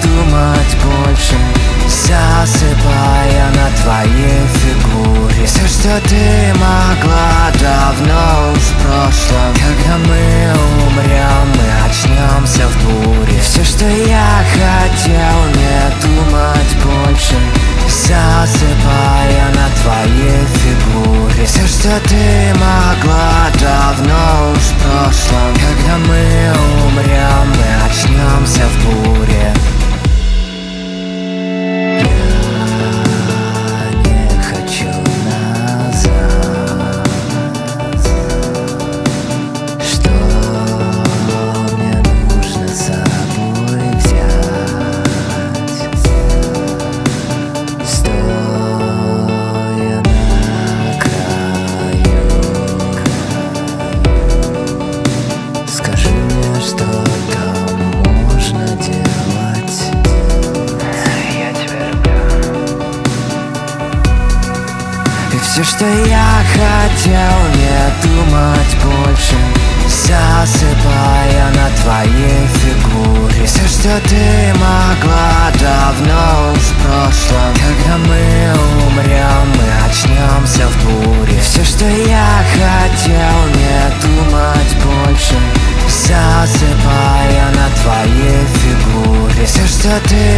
думать больше, засыпая на твоей фигуре. Все, что ты могла, давно уж в прошлом. Когда мы умрем, мы очнемся в буре. Все, что я хотел, не думать больше, засыпая на твоей фигуре. Все, что ты могла, давно уж в прошлом. Когда мы умрем, мы очнемся в буре. Все, что я хотел, не думать больше, засыпая на твоей фигуре. Все, что ты могла, давно уж в прошлом. Когда мы умрем, мы очнемся в буре. Все, что я хотел, не думать больше, засыпая на твоей фигуре. Все, что ты